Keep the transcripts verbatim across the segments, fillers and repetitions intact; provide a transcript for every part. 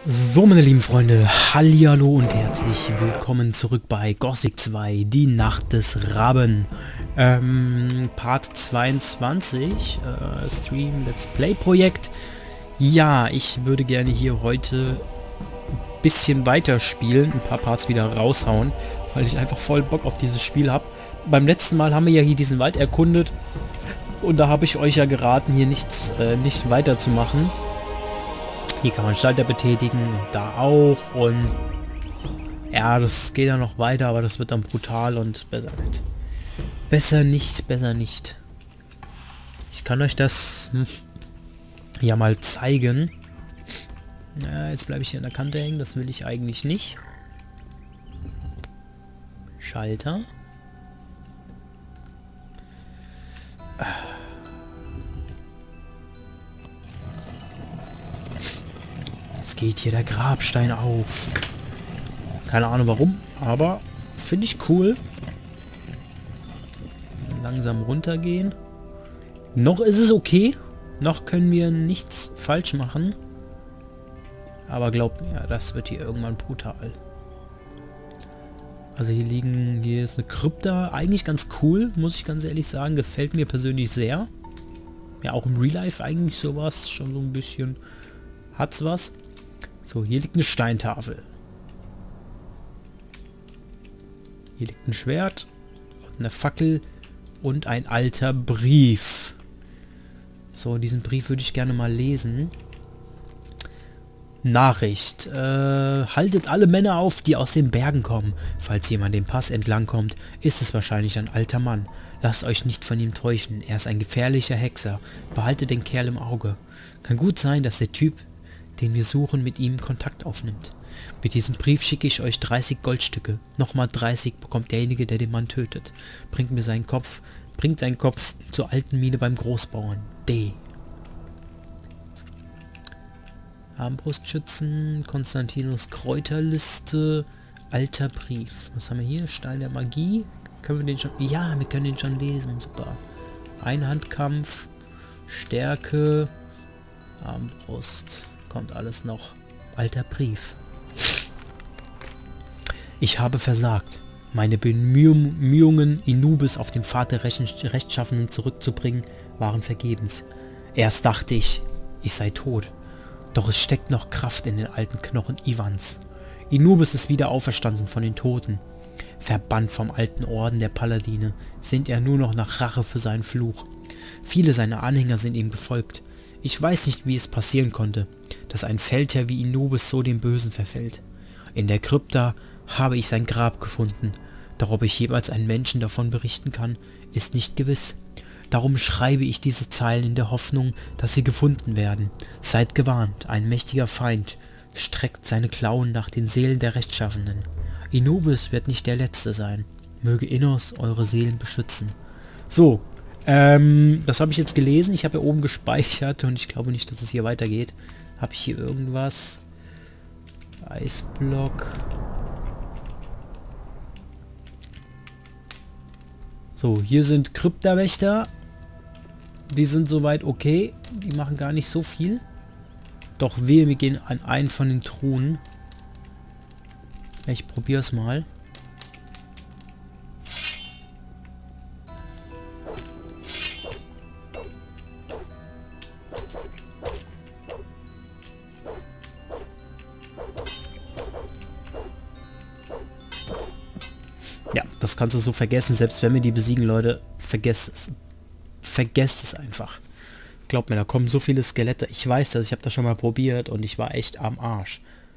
So, meine lieben Freunde, hallihallo und herzlich willkommen zurück bei Gothic zwei, die Nacht des Raben. Ähm, Part zweiundzwanzig, äh, Stream Let's Play Projekt. Ja, ich würde gerne hier heute ein bisschen weiterspielen, ein paar Parts wieder raushauen, weil ich einfach voll Bock auf dieses Spiel habe. Beim letzten Mal haben wir ja hier diesen Wald erkundet und da habe ich euch ja geraten, hier nichts, äh, nicht weiterzumachen. Hier kann man Schalter betätigen und da auch und ja, das geht ja noch weiter, aber das wird dann brutal und besser nicht. Besser nicht, besser nicht. Ich kann euch das hm, ja mal zeigen. Ja, jetzt bleibe ich hier an der Kante hängen, das will ich eigentlich nicht. Schalter. Jetzt geht hier der Grabstein auf. Keine Ahnung warum, aber finde ich cool. Langsam runtergehen. Noch ist es okay. Noch können wir nichts falsch machen. Aber glaubt mir, das wird hier irgendwann brutal. Also hier liegen, hier ist eine Krypta. Eigentlich ganz cool, muss ich ganz ehrlich sagen. Gefällt mir persönlich sehr. Ja, auch im Real Life eigentlich sowas. Schon so ein bisschen hat's was. So, hier liegt eine Steintafel. Hier liegt ein Schwert, eine Fackel und ein alter Brief. So, diesen Brief würde ich gerne mal lesen. Nachricht. Äh, haltet alle Männer auf, die aus den Bergen kommen. Falls jemand den Pass entlang kommt, ist es wahrscheinlich ein alter Mann. Lasst euch nicht von ihm täuschen. Er ist ein gefährlicher Hexer. Behaltet den Kerl im Auge. Kann gut sein, dass der Typ, den wir suchen, mit ihm Kontakt aufnimmt. Mit diesem Brief schicke ich euch dreißig Goldstücke. Nochmal dreißig bekommt derjenige, der den Mann tötet. Bringt mir seinen Kopf, bringt seinen Kopf zur alten Mine beim Großbauern. D. Armbrustschützen, Konstantinus Kräuterliste, alter Brief. Was haben wir hier? Stein der Magie. Können wir den schon... Ja, wir können den schon lesen. Super. Einhandkampf, Stärke, Armbrust. Kommt alles noch. Alter Brief. Ich habe versagt. Meine Bemühungen, Inubis auf den Pfad der Rechtschaffenen zurückzubringen, waren vergebens. Erst dachte ich, ich sei tot. Doch es steckt noch Kraft in den alten Knochen Ivans. Inubis ist wieder auferstanden von den Toten. Verbannt vom alten Orden der Paladine, sinnt er nur noch nach Rache für seinen Fluch. Viele seiner Anhänger sind ihm gefolgt. Ich weiß nicht, wie es passieren konnte, dass ein Feldherr wie Inubis so dem Bösen verfällt. In der Krypta habe ich sein Grab gefunden, doch ob ich jemals einen Menschen davon berichten kann, ist nicht gewiss. Darum schreibe ich diese Zeilen in der Hoffnung, dass sie gefunden werden. Seid gewarnt, ein mächtiger Feind streckt seine Klauen nach den Seelen der Rechtschaffenen. Inubis wird nicht der Letzte sein. Möge Innos eure Seelen beschützen. So, ähm, das habe ich jetzt gelesen. Ich habe ja oben gespeichert und ich glaube nicht, dass es hier weitergeht. Habe ich hier irgendwas? Eisblock. So, hier sind Kryptawächter. Die sind soweit okay. Die machen gar nicht so viel. Doch wehe, wir gehen an einen von den Truhen. Ich probiere es mal. Ja, das kannst du so vergessen. Selbst wenn wir die besiegen, Leute, vergesst es. Vergesst es einfach. Glaubt mir, da kommen so viele Skelette. Ich weiß das, ich habe das schon mal probiert und ich war echt am Arsch.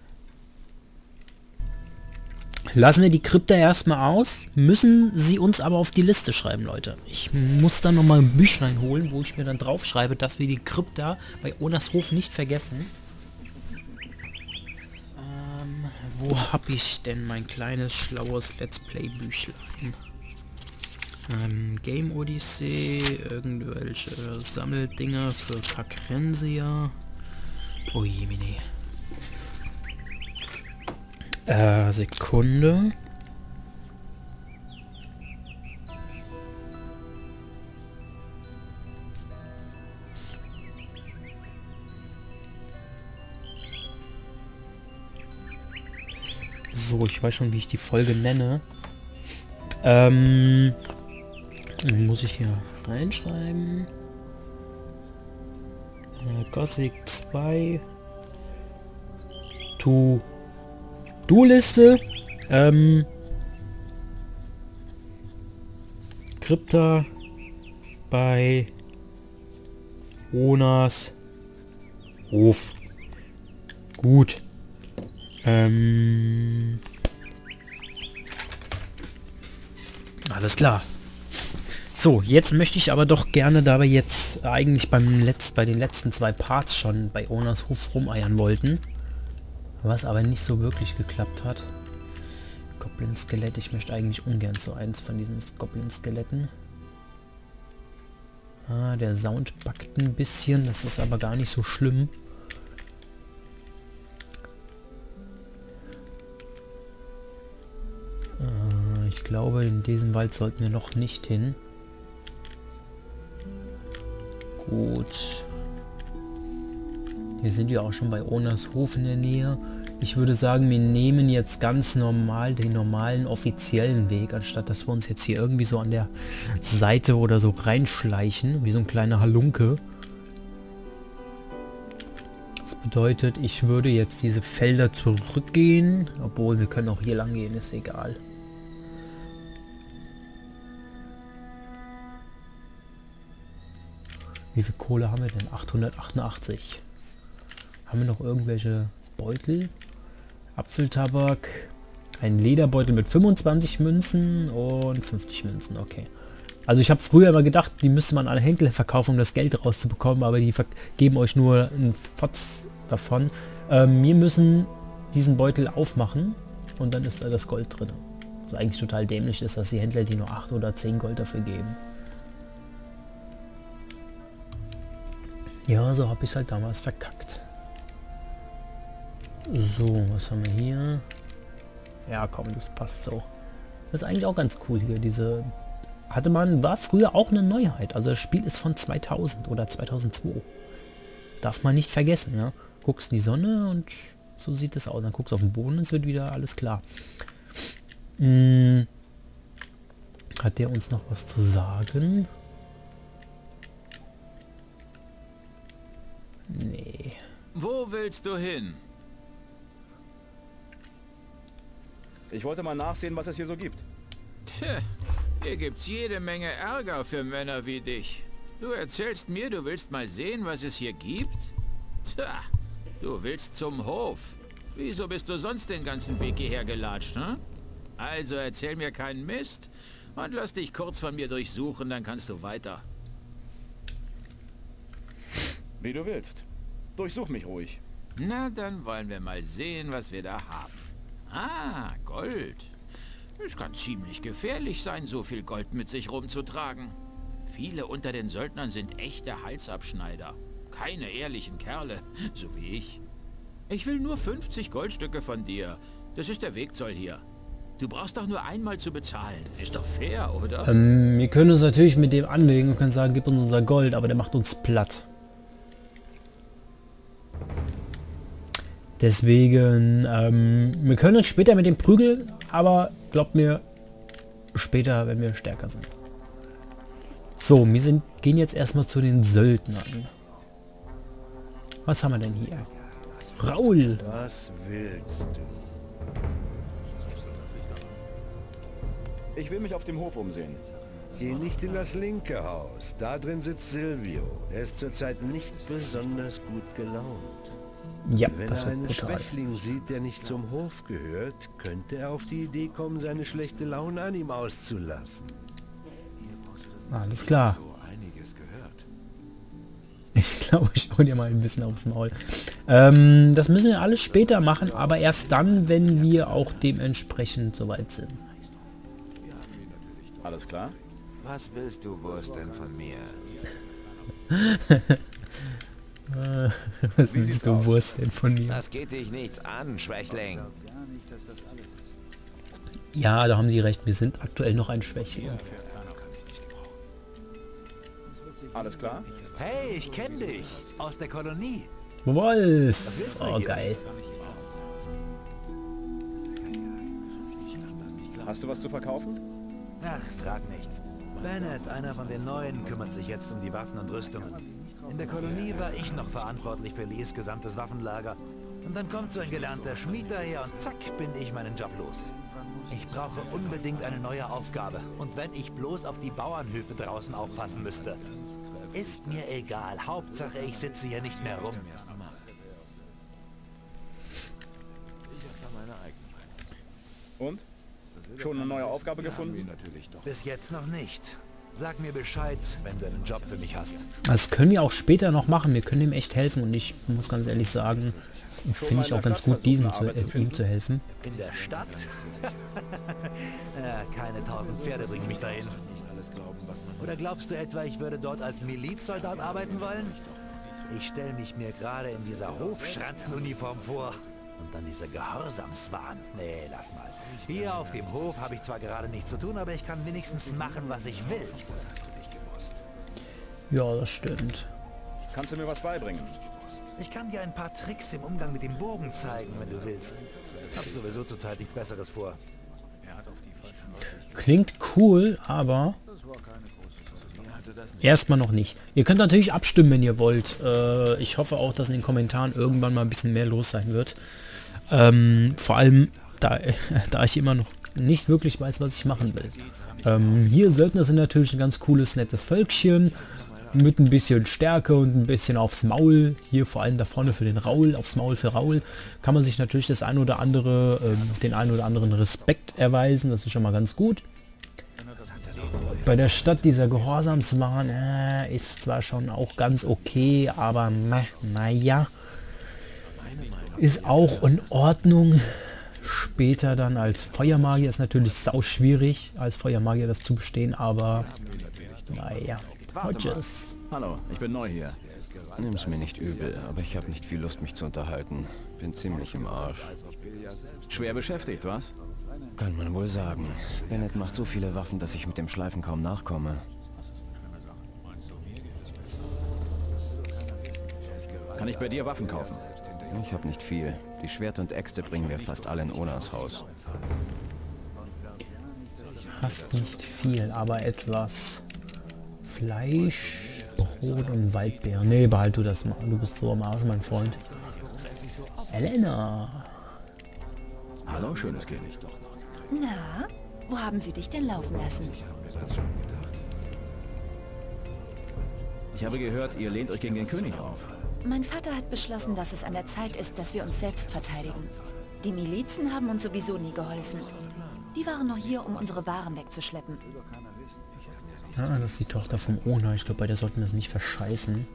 Lassen wir die Krypta erstmal aus, müssen sie uns aber auf die Liste schreiben, Leute. Ich muss dann nochmal ein Büchlein holen, wo ich mir dann drauf schreibe, dass wir die Krypta bei Onershof nicht vergessen. Ähm, wo habe ich denn mein kleines, schlaues Let's Play Büchlein? Ähm, Game Odyssey, irgendwelche Sammeldinger für Kakrensia. Oh je, mine. Äh, Sekunde. So, ich weiß schon, wie ich die Folge nenne. Ähm, muss ich hier reinschreiben. Äh, Gothic zwei. To Do-Liste. Ähm, Krypta bei Onas Hof. Gut. Ähm, alles klar. So, jetzt möchte ich aber doch gerne, da wir jetzt eigentlich beim Letz-, bei den letzten zwei Parts schon bei Onas Hof rumeiern wollten, was aber nicht so wirklich geklappt hat. Goblin-Skelett, ich möchte eigentlich ungern zu eins von diesen Goblin-Skeletten. Ah, der Sound packt ein bisschen, das ist aber gar nicht so schlimm. Äh, ich glaube, in diesem Wald sollten wir noch nicht hin. Gut. Hier sind wir auch schon bei Onas Hof in der Nähe. Ich würde sagen, wir nehmen jetzt ganz normal den normalen offiziellen Weg, anstatt dass wir uns jetzt hier irgendwie so an der Seite oder so reinschleichen, wie so ein kleiner Halunke. Das bedeutet, ich würde jetzt diese Felder zurückgehen, obwohl wir können auch hier lang gehen, ist egal. Wie viel Kohle haben wir denn? achthundertachtundachtzig. Haben wir noch irgendwelche Beutel? Apfeltabak. Ein Lederbeutel mit fünfundzwanzig Münzen und fünfzig Münzen. Okay. Also ich habe früher immer gedacht, die müsste man an Händler verkaufen, um das Geld rauszubekommen, aber die geben euch nur einen Fotz davon. Ähm, wir müssen diesen Beutel aufmachen und dann ist da das Gold drin. Was eigentlich total dämlich ist, dass die Händler die nur acht oder zehn Gold dafür geben. Ja, so habe ich es halt damals verkackt. So, was haben wir hier? Ja, komm, das passt so. Das ist eigentlich auch ganz cool hier, diese... Hatte man, war früher auch eine Neuheit. Also das Spiel ist von zweitausend oder zweitausendzwei. Darf man nicht vergessen, ja. Guckst in die Sonne und so sieht es aus. Dann guckst du auf den Boden und es wird wieder alles klar. Hm. Hat der uns noch was zu sagen? Nee. Wo willst du hin? Ich wollte mal nachsehen, was es hier so gibt. Tja, hier gibt's jede Menge Ärger für Männer wie dich. Du erzählst mir, du willst mal sehen, was es hier gibt? Tja, du willst zum Hof. Wieso bist du sonst den ganzen Weg hierher gelatscht, ne? Also erzähl mir keinen Mist und lass dich kurz von mir durchsuchen, dann kannst du weiter. Wie du willst. Durchsuch mich ruhig. Na, dann wollen wir mal sehen, was wir da haben. Ah, Gold. Es kann ziemlich gefährlich sein, so viel Gold mit sich rumzutragen. Viele unter den Söldnern sind echte Halsabschneider. Keine ehrlichen Kerle, so wie ich. Ich will nur fünfzig Goldstücke von dir. Das ist der Wegzoll hier. Du brauchst doch nur einmal zu bezahlen. Ist doch fair, oder? Ähm, wir können uns natürlich mit dem anlegen und können sagen, gib uns unser Gold, aber der macht uns platt. Deswegen, ähm, wir können uns später mit dem prügeln, aber glaubt mir, später, wenn wir stärker sind. So, wir sind, gehen jetzt erstmal zu den Söldnern. Was haben wir denn hier? Raul! Was willst du? Ich will mich auf dem Hof umsehen. Geh nicht in das linke Haus. Da drin sitzt Silvio. Er ist zurzeit nicht besonders gut gelaunt. Ja, Wenn das er wird einen brutal. Schwächling sieht, der nicht zum Hof gehört, könnte er auf die Idee kommen, seine schlechte Laune an ihm auszulassen. Alles klar. Ich glaube, ich hau dir mal ein bisschen aufs Maul. Ähm, das müssen wir alles später machen, aber erst dann, wenn wir auch dementsprechend soweit sind. Alles klar? Was willst du, Wursteln, von mir? Was willst du, Wurst denn von mir? Das geht dich nichts an, Schwächling. Ja, da haben sie recht. Wir sind aktuell noch ein Schwächling. Alles klar? Hey, ich kenne dich. Aus der Kolonie. Wolf! Oh, geil. Hast du was zu verkaufen? Ach, frag nicht. Bennett, einer von den Neuen, kümmert sich jetzt um die Waffen und Rüstungen. In der Kolonie war ich noch verantwortlich für Lees gesamtes Waffenlager. Und dann kommt so ein gelernter Schmied daher und zack, bin ich meinen Job los. Ich brauche unbedingt eine neue Aufgabe. Und wenn ich bloß auf die Bauernhöfe draußen aufpassen müsste. Ist mir egal. Hauptsache, ich sitze hier nicht mehr rum. Und? Schon eine neue Aufgabe gefunden? Bis jetzt noch nicht. Sag mir Bescheid, wenn du einen Job für mich hast. Das können wir auch später noch machen. Wir können ihm echt helfen. Und ich muss ganz ehrlich sagen, finde ich auch ganz gut, diesem zu, äh, ihm zu helfen. In der Stadt? Ja, keine tausend Pferde bringen mich dahin. Oder glaubst du etwa, ich würde dort als Milizsoldat arbeiten wollen? Ich stelle mich mir gerade in dieser Hofschranzenuniform vor. Und dann dieser Gehorsamswahn. Nee, lass mal. Hier auf dem Hof habe ich zwar gerade nichts zu tun, aber ich kann wenigstens machen, was ich will. Ja, das stimmt. Kannst du mir was beibringen? Ich kann dir ein paar Tricks im Umgang mit dem Bogen zeigen, wenn du willst. Hab sowieso zurzeit nichts Besseres vor. Klingt cool, aber erstmal noch nicht. Ihr könnt natürlich abstimmen, wenn ihr wollt. Äh, ich hoffe auch, dass in den Kommentaren irgendwann mal ein bisschen mehr los sein wird. Ähm, vor allem, da, da ich immer noch nicht wirklich weiß, was ich machen will. Ähm, hier Söldner sind natürlich ein ganz cooles, nettes Völkchen. Mit ein bisschen Stärke und ein bisschen aufs Maul. Hier vor allem da vorne für den Raul, aufs Maul für Raul, kann man sich natürlich das ein oder andere, ähm, den ein oder anderen Respekt erweisen. Das ist schon mal ganz gut. Bei der Stadt dieser Gehorsamswahn äh, ist zwar schon auch ganz okay, aber naja, ist auch in Ordnung. Später dann als Feuermagier ist natürlich sau schwierig, als Feuermagier das zu bestehen, aber naja. Hodges. Hallo, ich bin neu hier. Nimm's mir nicht übel, aber ich habe nicht viel Lust, mich zu unterhalten. Bin ziemlich im Arsch. Schwer beschäftigt, was? Kann man wohl sagen. Bennett macht so viele Waffen, dass ich mit dem Schleifen kaum nachkomme. Kann ich bei dir Waffen kaufen? Ich habe nicht viel. Die Schwerter und Äxte bringen wir fast alle in Onas Haus. Hast nicht viel, aber etwas. Fleisch, Brot und Waldbeeren. Nee, behalt du das mal. Du bist so am Arsch, mein Freund. Elena. Hallo, schönes Kind. Na, wo haben sie dich denn laufen lassen? Ich habe gehört, ihr lehnt euch gegen den König auf. Mein Vater hat beschlossen, dass es an der Zeit ist, dass wir uns selbst verteidigen. Die Milizen haben uns sowieso nie geholfen. Die waren noch hier, um unsere Waren wegzuschleppen. Ah, das ist die Tochter vom Ona. Ich glaube, bei der sollten wir es nicht verscheißen.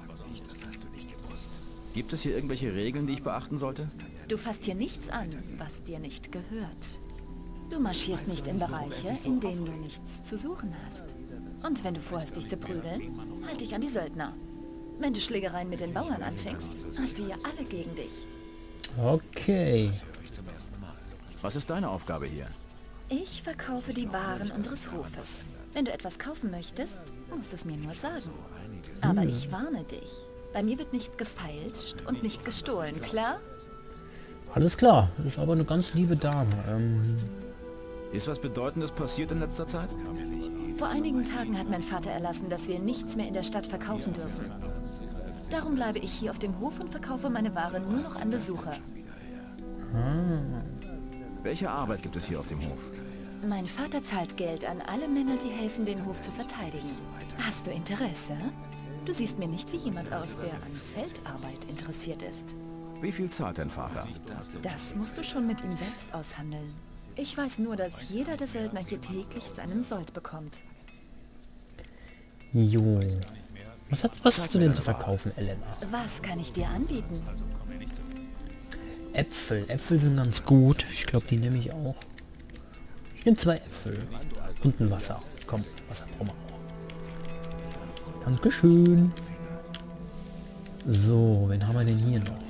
Gibt es hier irgendwelche Regeln, die ich beachten sollte? Du fasst hier nichts an, was dir nicht gehört. Du marschierst nicht in Bereiche, in denen du nichts zu suchen hast. Und wenn du vorhast, dich zu prügeln, halt dich an die Söldner. Wenn du Schlägereien mit den Bauern anfängst, hast du hier alle gegen dich. Okay. Was ist deine Aufgabe hier? Ich verkaufe die Waren unseres Hofes. Wenn du etwas kaufen möchtest, musst du es mir nur sagen. Aber hm. ich warne dich. Bei mir wird nicht gefeilscht und nicht gestohlen, klar? Alles klar. Das ist aber eine ganz liebe Dame. Ähm ist was Bedeutendes passiert in letzter Zeit? Vor einigen Tagen hat mein Vater erlassen, dass wir nichts mehr in der Stadt verkaufen dürfen. Darum bleibe ich hier auf dem Hof und verkaufe meine Ware nur noch an Besucher. Ah. Welche Arbeit gibt es hier auf dem Hof? Mein Vater zahlt Geld an alle Männer, die helfen, den Hof zu verteidigen. Hast du Interesse? Du siehst mir nicht wie jemand aus, der an Feldarbeit interessiert ist. Wie viel zahlt dein Vater? Das musst du schon mit ihm selbst aushandeln. Ich weiß nur, dass jeder der Söldner hier täglich seinen Sold bekommt. Jo. Was, hat, was hast du denn zu verkaufen, Elena? Was kann ich dir anbieten? Äpfel. Äpfel sind ganz gut. Ich glaube, die nehme ich auch. Ich nehme zwei Äpfel. Und ein Wasser. Komm, Wasser brauchen wir auch. Dankeschön. So, wen haben wir denn hier noch?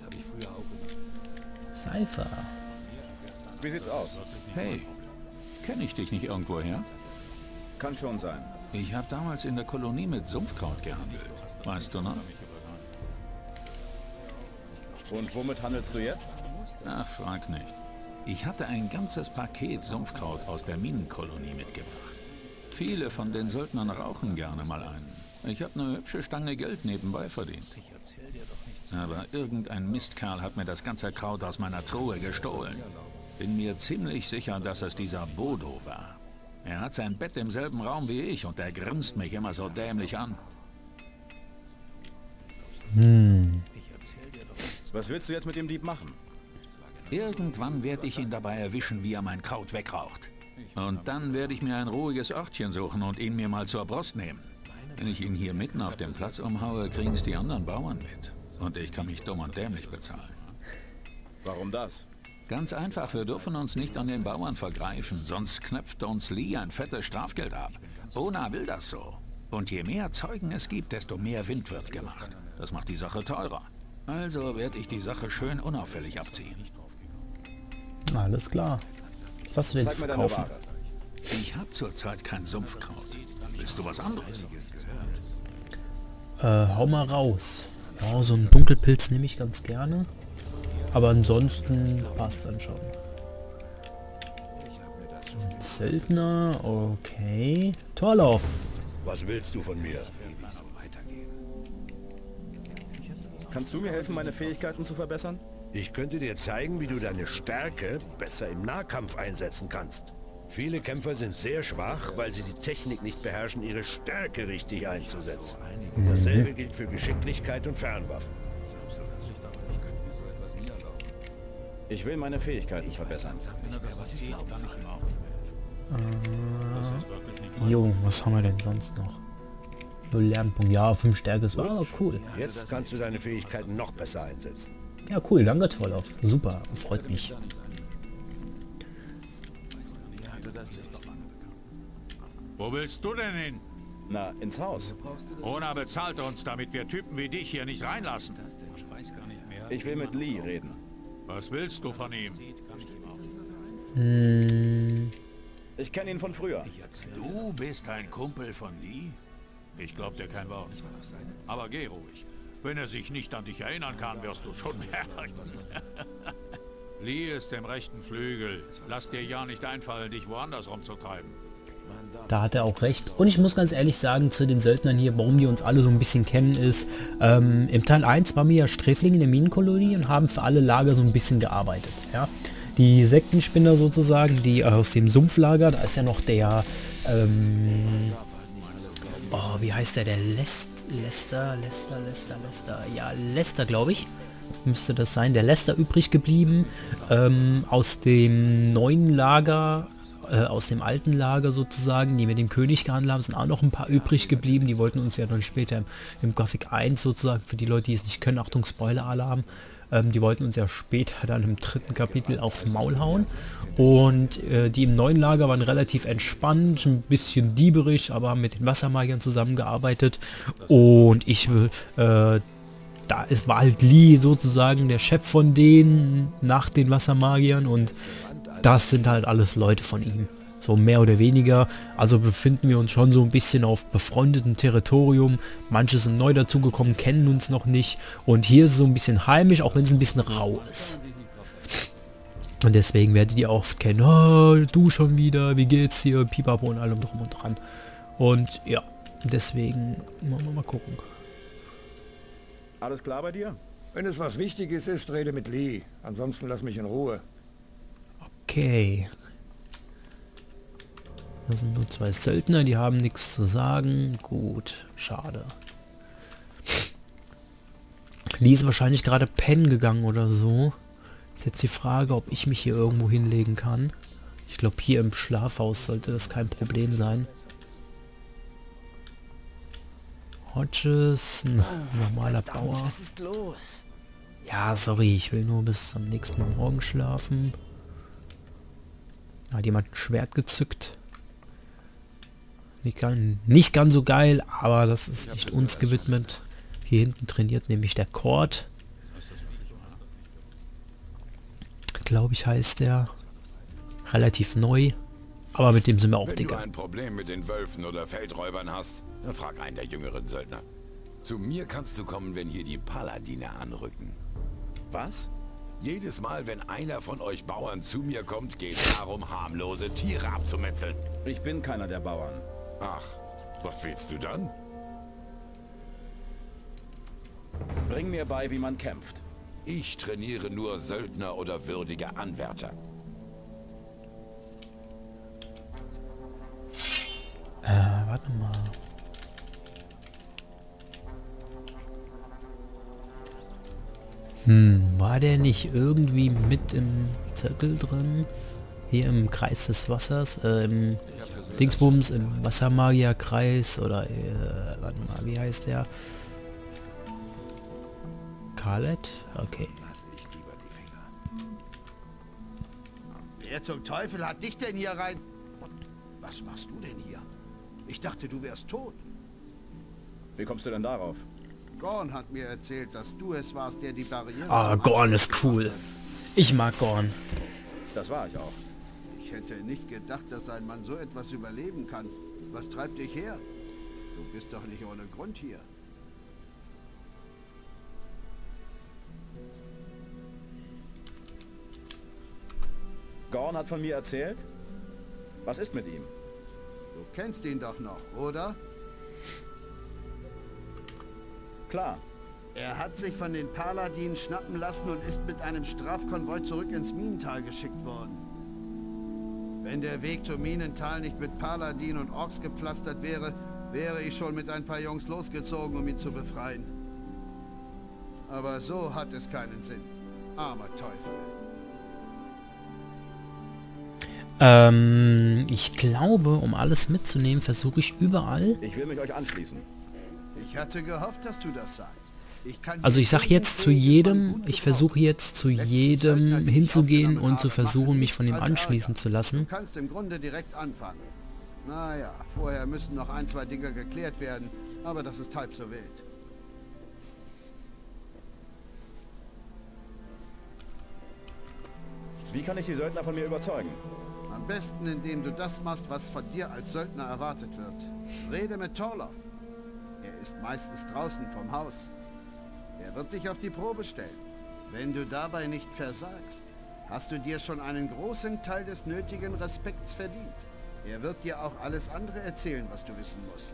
Seifer. Wie sieht's aus? Hey, kenne ich dich nicht irgendwoher? Kann schon sein. Ich habe damals in der Kolonie mit Sumpfkraut gehandelt. Weißt du noch? Und womit handelst du jetzt? Ach, frag nicht. Ich hatte ein ganzes Paket Sumpfkraut aus der Minenkolonie mitgebracht. Viele von den Söldnern rauchen gerne mal einen. Ich habe eine hübsche Stange Geld nebenbei verdient. Aber irgendein Mistkerl hat mir das ganze Kraut aus meiner Truhe gestohlen. Bin mir ziemlich sicher, dass es dieser Bodo war. Er hat sein Bett im selben Raum wie ich und er grinst mich immer so dämlich an. Hm. Was willst du jetzt mit dem Dieb machen? Irgendwann werde ich ihn dabei erwischen, wie er mein Kraut wegraucht. Und dann werde ich mir ein ruhiges Örtchen suchen und ihn mir mal zur Brust nehmen. Wenn ich ihn hier mitten auf dem Platz umhaue, kriegen es die anderen Bauern mit. Und ich kann mich dumm und dämlich bezahlen. Warum das? Ganz einfach, wir dürfen uns nicht an den Bauern vergreifen, sonst knöpft uns Lee ein fettes Strafgeld ab. Bona will das so. Und je mehr Zeugen es gibt, desto mehr Wind wird gemacht. Das macht die Sache teurer. Also werde ich die Sache schön unauffällig abziehen. Alles klar. Was hast du denn zu verkaufen? Ich habe zurzeit kein Sumpfkraut. Willst du was anderes? Äh, hau mal raus. Ja, so einen Dunkelpilz nehme ich ganz gerne. Aber ansonsten passt dann schon. Söldner, okay. Torlauf. Was willst du von mir? Kannst du mir helfen, meine Fähigkeiten zu verbessern? Ich könnte dir zeigen, wie du deine Stärke besser im Nahkampf einsetzen kannst. Viele Kämpfer sind sehr schwach, weil sie die Technik nicht beherrschen, ihre Stärke richtig einzusetzen. Dasselbe gilt für Geschicklichkeit und Fernwaffen. Ich will meine Fähigkeiten verbessern. Äh, jo, was haben wir denn sonst noch? Null Lernpunkt, ja, fünf Stärke, das war aber cool. Jetzt kannst du deine Fähigkeiten noch besser einsetzen. Ja, cool, danke Torlauf. Super, freut mich. Wo willst du denn hin? Na, ins Haus. Ona bezahlt uns, damit wir Typen wie dich hier nicht reinlassen. Ich will mit Lee reden. Was willst du von ihm? Hm, Ich kenne ihn von früher. Du bist ein Kumpel von Lee? Ich glaub dir kein Wort. Aber geh ruhig. Wenn er sich nicht an dich erinnern kann, wirst du schon merken. Lee ist im rechten Flügel. Lass dir ja nicht einfallen, dich woanders rumzutreiben. da hat er auch recht. Und ich muss ganz ehrlich sagen, zu den Söldnern hier, warum die uns alle so ein bisschen kennen, ist, ähm, im Teil eins waren wir ja Sträflinge in der Minenkolonie und haben für alle Lager so ein bisschen gearbeitet. Ja? Die Sektenspinner sozusagen, die aus dem Sumpflager, da ist ja noch der, ähm, oh, wie heißt der, der Lest, Lester, Lester, Lester, Lester, ja, Lester, glaube ich, müsste das sein, der Lester übrig geblieben, ähm, aus dem neuen Lager, äh, aus dem alten Lager sozusagen, die mit dem König gehandelt haben, sind auch noch ein paar übrig geblieben, die wollten uns ja dann später im, im Gothic eins sozusagen, für die Leute, die es nicht können, Achtung, Spoiler-Alarm, ähm, die wollten uns ja später dann im dritten Kapitel aufs Maul hauen. Und äh, die im neuen Lager waren relativ entspannt, ein bisschen dieberisch, aber haben mit den Wassermagiern zusammengearbeitet. Und ich, äh, da ist, war halt Lee sozusagen der Chef von denen, nach den Wassermagiern. Und das sind halt alles Leute von ihm. So mehr oder weniger. Also befinden wir uns schon so ein bisschen auf befreundetem Territorium. Manche sind neu dazugekommen, kennen uns noch nicht. Und hier ist es so ein bisschen heimisch, auch wenn es ein bisschen rau ist. Und deswegen werdet ihr oft kennen, oh, du schon wieder, wie geht's dir, Pipapo und allem drum und dran. Und ja, deswegen wollen wir mal gucken. Alles klar bei dir? Wenn es was Wichtiges ist, rede mit Lee. Ansonsten lass mich in Ruhe. Okay. Das sind nur zwei Söldner, die haben nichts zu sagen. Gut, schade. Lee ist wahrscheinlich gerade pennen gegangen oder so. Ist jetzt die Frage, ob ich mich hier irgendwo hinlegen kann. Ich glaube, hier im Schlafhaus sollte das kein Problem sein. Hodges, ein normaler Bauer. Was ist los? Ja, sorry, ich will nur bis zum nächsten Morgen schlafen. Hat jemand ein Schwert gezückt. Nicht, ganz, nicht ganz so geil, aber das ist nicht uns gewidmet. Hier hinten trainiert nämlich der Kord. Glaube ich, heißt der. Relativ neu. Aber mit dem sind wir auch Wenn dicker. du ein Problem mit den Wölfen oder Feldräubern hast, dann frag einen der jüngeren Söldner. Zu mir kannst du kommen, wenn hier die Paladine anrücken. Was? Jedes Mal, wenn einer von euch Bauern zu mir kommt, geht es darum, harmlose Tiere abzumetzeln. Ich bin keiner der Bauern. Ach, was willst du dann? Bring mir bei, wie man kämpft. Ich trainiere nur Söldner oder würdige Anwärter. Äh, warte mal. Hm, war der nicht irgendwie mit im Zirkel drin? Hier im Kreis des Wassers, äh, im Dingsbums, im Wassermagierkreis oder, äh, warte mal, wie heißt der? Khaled? Okay. Wer zum Teufel hat dich denn hier rein? Was machst du denn hier? Ich dachte, du wärst tot. Wie kommst du denn darauf? Gorn hat mir erzählt, dass du es warst, der die Barriere... Ah, Gorn ist cool. Ich mag Gorn. Das war ich auch. Ich hätte nicht gedacht, dass ein Mann so etwas überleben kann. Was treibt dich her? Du bist doch nicht ohne Grund hier. Gorn hat von mir erzählt? Was ist mit ihm? Du kennst ihn doch noch, oder? Klar. Er hat sich von den Paladinen schnappen lassen und ist mit einem Strafkonvoi zurück ins Minental geschickt worden. Wenn der Weg zum Minental nicht mit Paladinen und Orks gepflastert wäre, wäre ich schon mit ein paar Jungs losgezogen, um ihn zu befreien. Aber so hat es keinen Sinn. Armer Teufel. Ähm, ich glaube, um alles mitzunehmen, versuche ich überall... Ich will mich euch anschließen. Ich hatte gehofft, dass du das sagst. Ich kann Also ich sag jetzt zu jedem, ich versuche jetzt zu jedem hinzugehen und zu versuchen, mich von ihm anschließen zu lassen. Du kannst im Grunde direkt anfangen. Naja, vorher müssen noch ein, zwei Dinge geklärt werden, aber das ist halb so wild. Wie kann ich die Söldner von mir überzeugen? Am besten, indem du das machst, was von dir als Söldner erwartet wird. Rede mit Torloff. Er ist meistens draußen vom Haus. Er wird dich auf die Probe stellen. Wenn du dabei nicht versagst, hast du dir schon einen großen Teil des nötigen Respekts verdient. Er wird dir auch alles andere erzählen, was du wissen musst.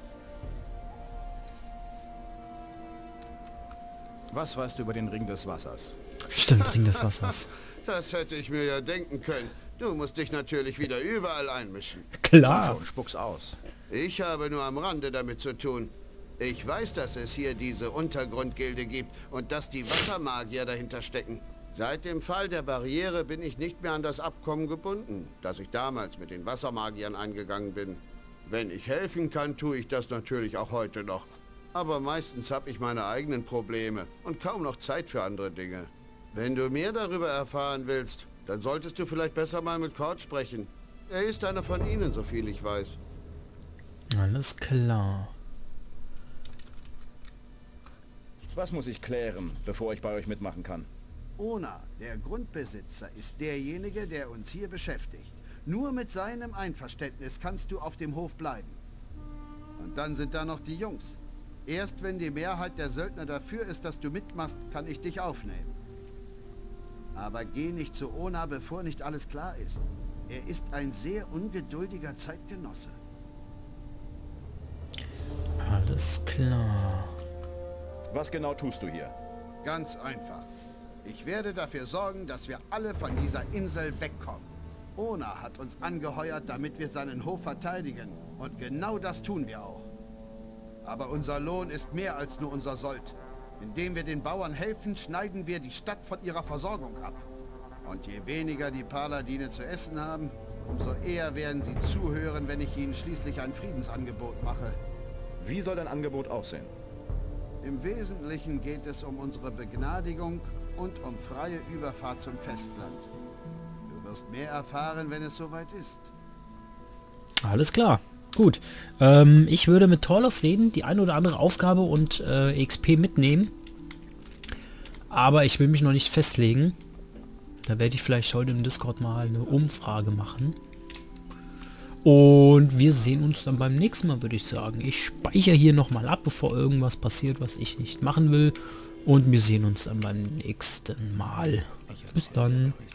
Was weißt du über den Ring des Wassers? Stimmt, Ring des Wassers. Das hätte ich mir ja denken können. Du musst dich natürlich wieder überall einmischen. Klar. Schon, spuck's aus. Ich habe nur am Rande damit zu tun. Ich weiß, dass es hier diese Untergrundgilde gibt und dass die Wassermagier dahinter stecken. Seit dem Fall der Barriere bin ich nicht mehr an das Abkommen gebunden, das ich damals mit den Wassermagiern eingegangen bin. Wenn ich helfen kann, tue ich das natürlich auch heute noch. Aber meistens habe ich meine eigenen Probleme und kaum noch Zeit für andere Dinge. Wenn du mehr darüber erfahren willst, dann solltest du vielleicht besser mal mit Cord sprechen. Er ist einer von ihnen, so viel ich weiß. Alles klar. Was muss ich klären, bevor ich bei euch mitmachen kann? Ona, der Grundbesitzer, ist derjenige, der uns hier beschäftigt. Nur mit seinem Einverständnis kannst du auf dem Hof bleiben. Und dann sind da noch die Jungs. Erst wenn die Mehrheit der Söldner dafür ist, dass du mitmachst, kann ich dich aufnehmen. Aber geh nicht zu Ona, bevor nicht alles klar ist. Er ist ein sehr ungeduldiger Zeitgenosse. Alles klar. Was genau tust du hier? Ganz einfach. Ich werde dafür sorgen, dass wir alle von dieser Insel wegkommen. Ona hat uns angeheuert, damit wir seinen Hof verteidigen. Und genau das tun wir auch. Aber unser Lohn ist mehr als nur unser Sold. Indem wir den Bauern helfen, schneiden wir die Stadt von ihrer Versorgung ab. Und je weniger die Paladine zu essen haben, umso eher werden sie zuhören, wenn ich ihnen schließlich ein Friedensangebot mache. Wie soll dein Angebot aussehen? Im Wesentlichen geht es um unsere Begnadigung und um freie Überfahrt zum Festland. Du wirst mehr erfahren, wenn es soweit ist. Alles klar. Gut. Ähm, ich würde mit Torloff reden, die eine oder andere Aufgabe und äh, X P mitnehmen. Aber ich will mich noch nicht festlegen. Da werde ich vielleicht heute im Discord mal eine Umfrage machen. Und wir sehen uns dann beim nächsten Mal, würde ich sagen. Ich speichere hier nochmal ab, bevor irgendwas passiert, was ich nicht machen will. Und wir sehen uns dann beim nächsten Mal. Bis dann.